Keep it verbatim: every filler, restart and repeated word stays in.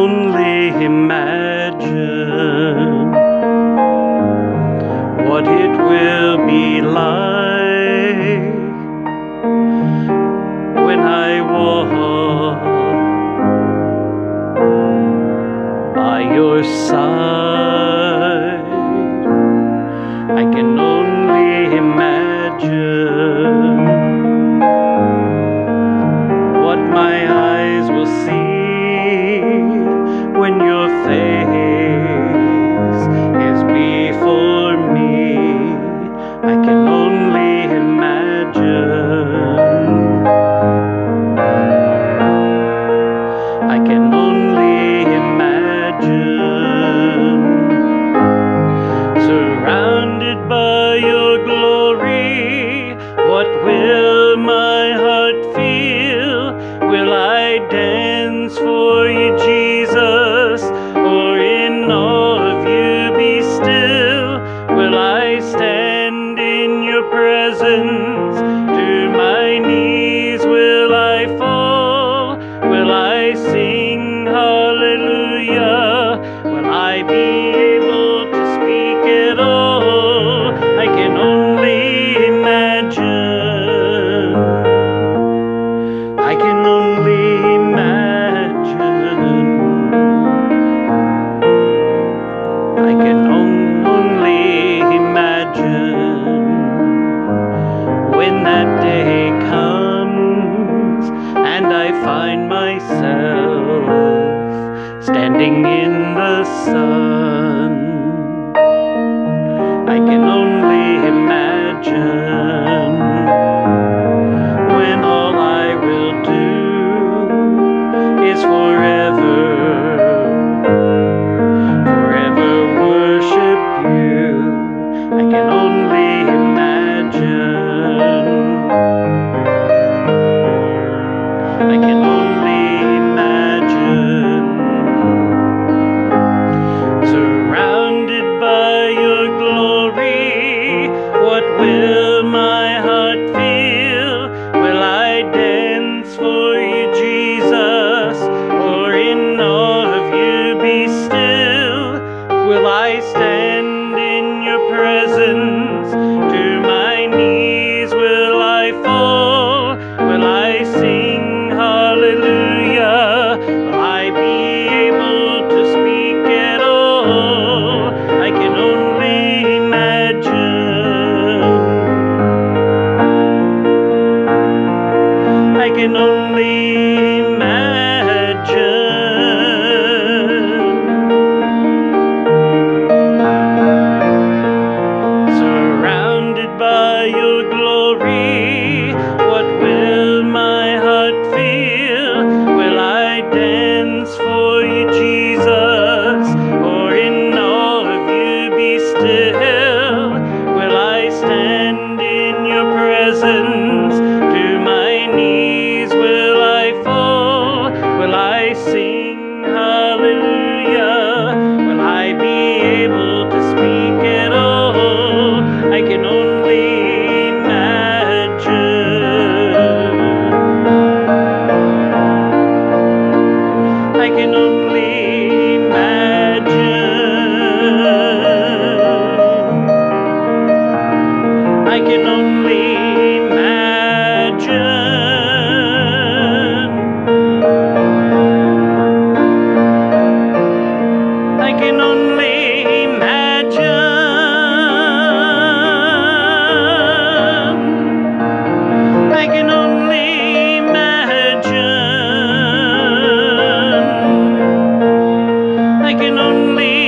only imagine what it will be like when I walk by your side. I can only imagine what my eyes will see when your face is before me. I can only imagine. I can only imagine, surrounded by your glory. What will my heart feel? Will I dance for you, Jesus, or in awe of you be still? Will I stand in your presence? To my knees will I fall? Will I sing hallelujah? Will I be able to speak at all? I can only imagine. I can only imagine. I can only imagine when that day comes and I find myself standing in the sun. I can only imagine when all I will do is forever, forever worship you. I can only imagine. I can only imagine, surrounded by your glory. What will my heart feel? Will I dance for you, Jesus, or in awe of you be still? Will I stand in your presence? To my knees will I fall? Will I sing hallelujah? Will I be able to speak at all? I can only imagine. I can only imagine, surrounded by your glory. What will my heart feel? Will I dance for you, Jesus, or in awe of you be still? Will I stand in your presence? To my knees will I fall? Will I sing hallelujah? Will I be able to speak at all? I can only imagine. I can only imagine. I can only imagine. I can only imagine. I can only imagine. I can only